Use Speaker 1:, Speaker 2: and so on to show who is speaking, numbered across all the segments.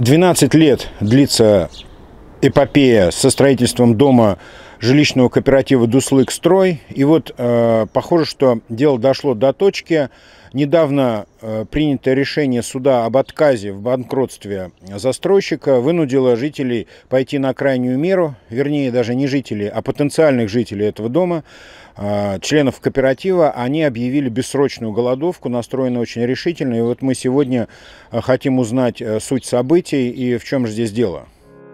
Speaker 1: 12 лет длится эпопея со строительством дома жилищного кооператива «Дуслык-строй». И вот похоже, что дело дошло до точки. Недавно принятое решение суда об отказе в банкротстве застройщика вынудило жителей пойти на крайнюю меру, вернее, даже не жителей, а потенциальных жителей этого дома, членов кооператива. Они объявили бессрочную голодовку, настроены очень решительно. И вот мы сегодня хотим узнать суть событий и в чем же здесь дело.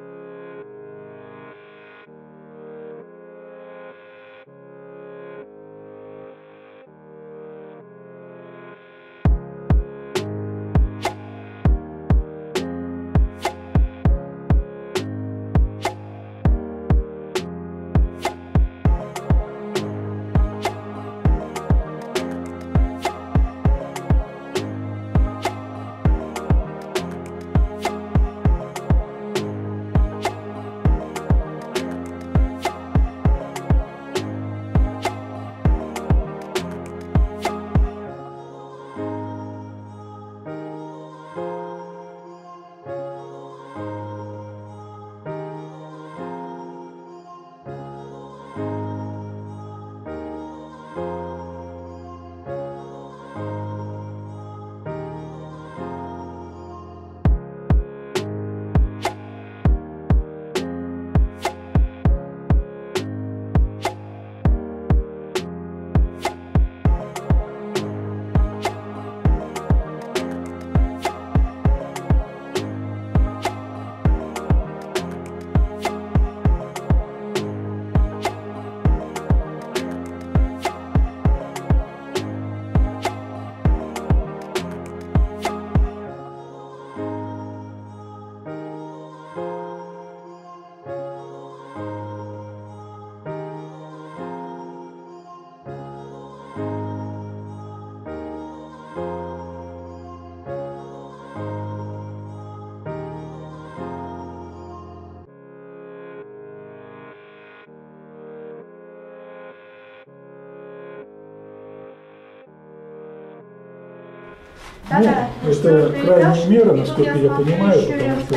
Speaker 2: Это крайняя мера, насколько я понимаю, потому что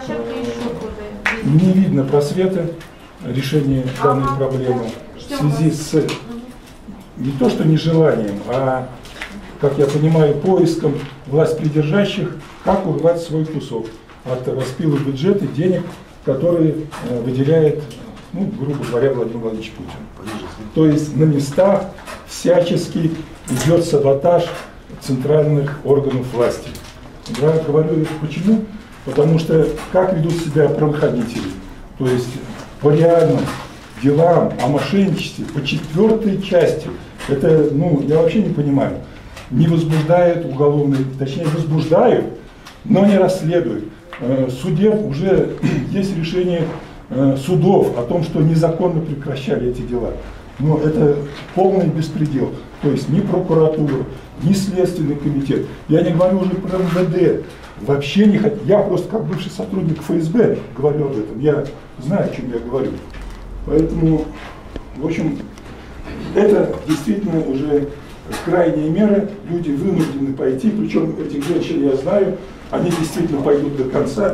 Speaker 2: не видно просвета решения данной проблемы в связи с не то что нежеланием, а, как я понимаю, поиском власть придержащих, как урвать свой кусок от распила бюджета денег, которые выделяет, грубо говоря, Владимир Владимирович Путин. То есть на местах всячески идет саботаж центральных органов власти. Я говорю это почему? Потому что как ведут себя правоохранители, то есть по реальным делам о мошенничестве, по 4 части, это, я вообще не понимаю, не возбуждают уголовные, точнее возбуждают, но не расследуют. В суде уже есть решение судов о том, что незаконно прекращали эти дела. Но это полный беспредел. То есть ни прокуратура, ни Следственный комитет. Я не говорю уже про МВД. Вообще не хотят. Я просто как бывший сотрудник ФСБ говорю об этом. Я знаю, о чем я говорю. Поэтому, в общем, это действительно уже крайние меры. Люди вынуждены пойти. Причем этих женщин я знаю. Они действительно пойдут до конца.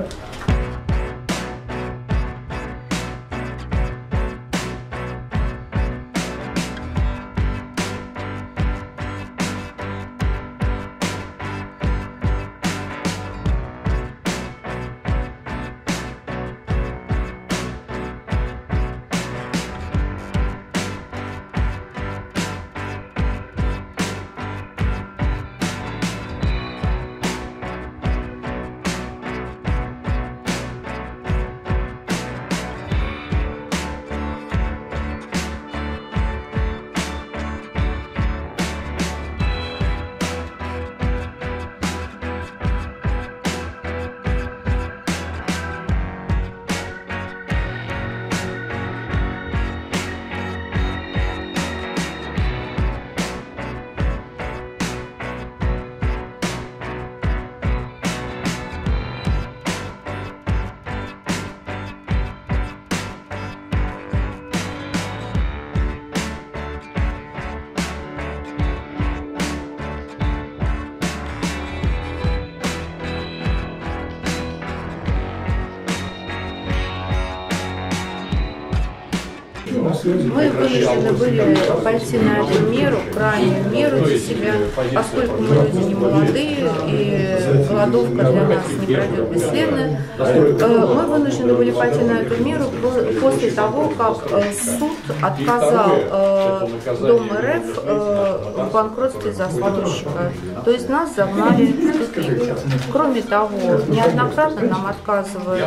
Speaker 2: на связи.
Speaker 3: Мы вынуждены были пойти на эту меру, крайнюю меру для себя, поскольку мы люди не молодые, и голодовка для нас не пройдет бесследно. Мы вынуждены были пойти на эту меру после того, как суд отказал Дом РФ в банкротстве застройщика. То есть нас загнали в тупик. Кроме того, неоднократно нам отказывают,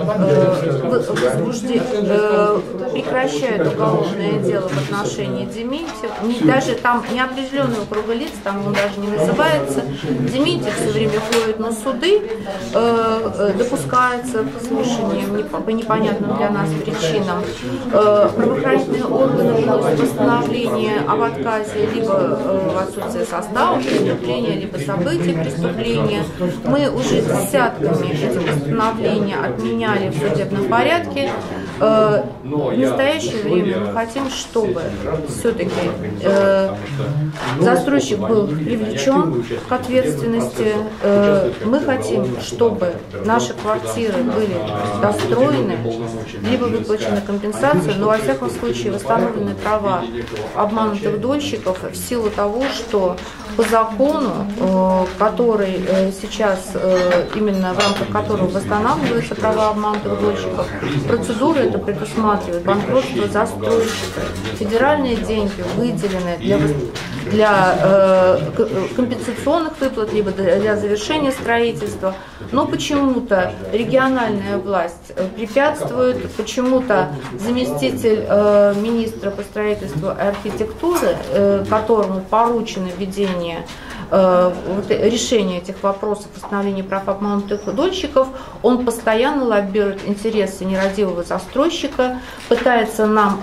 Speaker 3: прекращают уголовное дело в отношении Дементьева. Даже там неопределенного круга лиц, там он даже не называется. Дементьев все время ходит на суды, допускается к слушаниям по непонятным для нас причинам. Правоохранительные органы выносят постановление об отказе либо в отсутствии состава преступления, либо событий преступления. Мы уже десятками эти постановления отменяли в судебном порядке. В настоящее время мы хотим, чтобы все-таки застройщик был привлечен к ответственности. Мы хотим, чтобы наши квартиры были достроены, либо выплачена компенсация, но во всяком случае восстановлены права обманутых дольщиков в силу того, что по закону, который сейчас, именно в рамках которого восстанавливаются права обманутых дольщиков, процедура это предусматривает банкротство застройщика. Федеральные деньги выделены для компенсационных выплат, либо для завершения строительства, но почему-то региональная власть препятствует, почему-то заместитель министра по строительству и архитектуры, которому поручено ведение решения этих вопросов восстановления прав обманутых дольщиков, он постоянно лоббирует интересы нерадивого застройщика, пытается нам,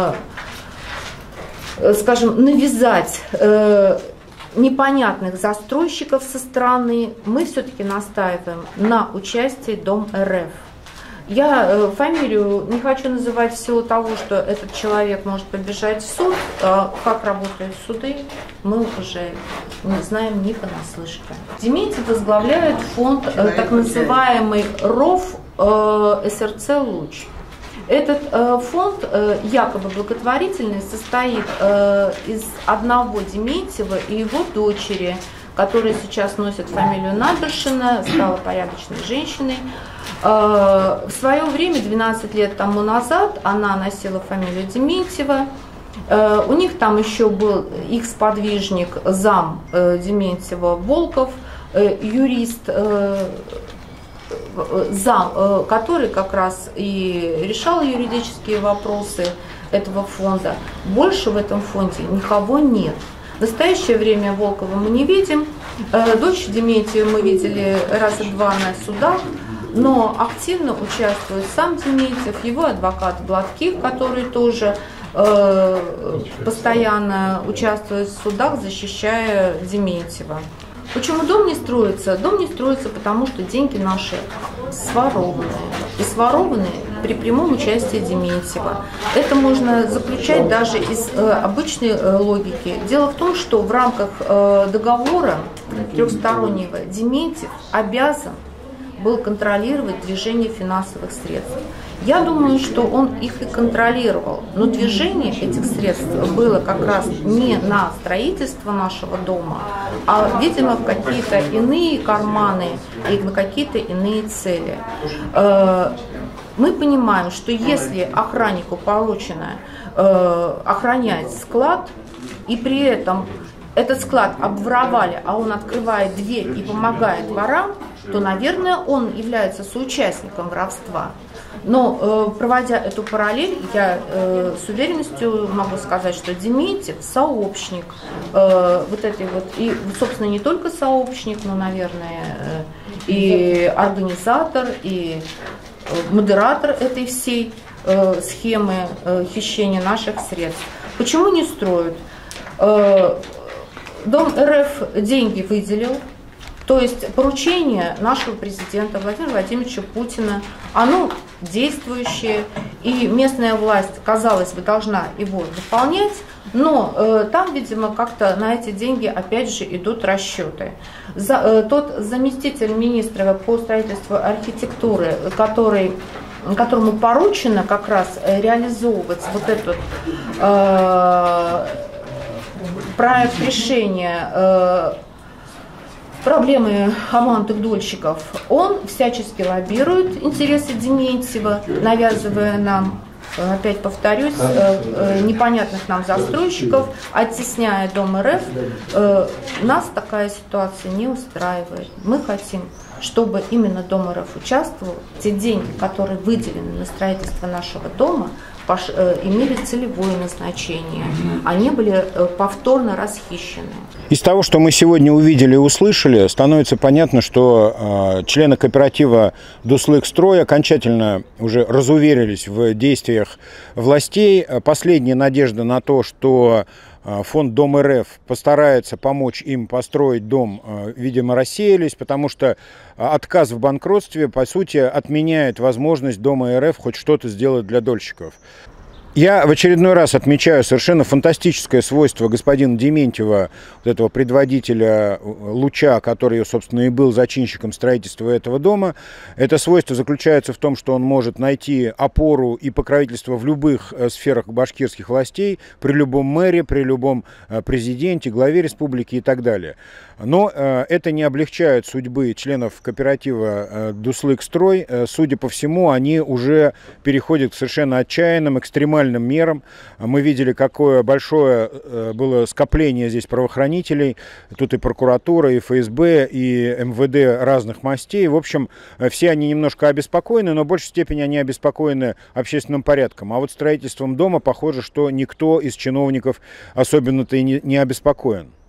Speaker 3: скажем, навязать непонятных застройщиков со стороны. Мы все-таки настаиваем на участии Дом РФ. Я фамилию не хочу называть в силу того, что этот человек может побежать в суд. Как работают суды, мы уже не знаем ни понаслышке. Дементьев возглавляет фонд так называемый РОВ СРЦ «Луч». Этот фонд, якобы благотворительный, состоит из одного Дементьева и его дочери, которая сейчас носит фамилию Набершина, стала порядочной женщиной. В свое время, 12 лет тому назад, она носила фамилию Дементьева. У них там еще был их сподвижник, зам Дементьева Волков, юрист, зам, который как раз и решал юридические вопросы этого фонда. Больше в этом фонде никого нет. В настоящее время Волкова мы не видим. Дочь Дементьева мы видели раза два на судах, но активно участвует сам Дементьев, его адвокат Гладких, который тоже постоянно участвует в судах, защищая Дементьева. Почему дом не строится? Дом не строится, потому что деньги наши сворованы. И сворованы при прямом участии Дементьева. Это можно заключать даже из обычной логики. Дело в том, что в рамках договора трехстороннего Дементьев обязан был контролировать движение финансовых средств. Я думаю, что он их и контролировал, но движение этих средств было как раз не на строительство нашего дома, а, видимо, в какие-то иные карманы и на какие-то иные цели. Мы понимаем, что если охраннику поручено охранять склад, и при этом этот склад обворовали, а он открывает дверь и помогает ворам, то, наверное, он является соучастником воровства. Но, проводя эту параллель, я с уверенностью могу сказать, что Дементьев сообщник вот этой вот, и, собственно, не только сообщник, но, наверное, и организатор, и модератор этой всей схемы хищения наших средств. Почему не строят? Дом РФ деньги выделил. То есть поручение нашего президента Владимира Владимировича Путина, оно действующее, и местная власть, казалось бы, должна его выполнять, но там, видимо, как-то на эти деньги опять же идут расчеты. Тот заместитель министра по строительству и архитектуры, который которому поручено как раз реализовывать вот этот проект решения проблемы обманутых дольщиков, он всячески лоббирует интересы Дементьева, навязывая нам, опять повторюсь, непонятных нам застройщиков, оттесняя Дом РФ. Нас такая ситуация не устраивает. Мы хотим, чтобы именно Дом РФ участвовал. Те деньги, которые выделены на строительство нашего дома, имели целевое назначение. Они были повторно расхищены.
Speaker 1: Из того, что мы сегодня увидели и услышали, становится понятно, что члены кооператива «Дуслык-Строй» окончательно уже разуверились в действиях властей. Последняя надежда на то, что фонд Дом РФ постарается помочь им построить дом, видимо, рассеялись, потому что отказ в банкротстве, по сути, отменяет возможность Дома РФ хоть что-то сделать для дольщиков. Я в очередной раз отмечаю совершенно фантастическое свойство господина Дементьева, вот этого предводителя «Луча», который, собственно, и был зачинщиком строительства этого дома. Это свойство заключается в том, что он может найти опору и покровительство в любых сферах башкирских властей, при любом мэре, при любом президенте, главе республики и так далее. Но это не облегчает судьбы членов кооператива «Дуслык-Строй». Судя по всему, они уже переходят к совершенно отчаянным, экстремальным мерам. Мы видели, какое большое было скопление здесь правоохранителей. Тут и прокуратура, и ФСБ, и МВД разных мастей. В общем, все они немножко обеспокоены, но в большей степени они обеспокоены общественным порядком. А вот строительством дома похоже, что никто из чиновников особенно-то и не обеспокоен.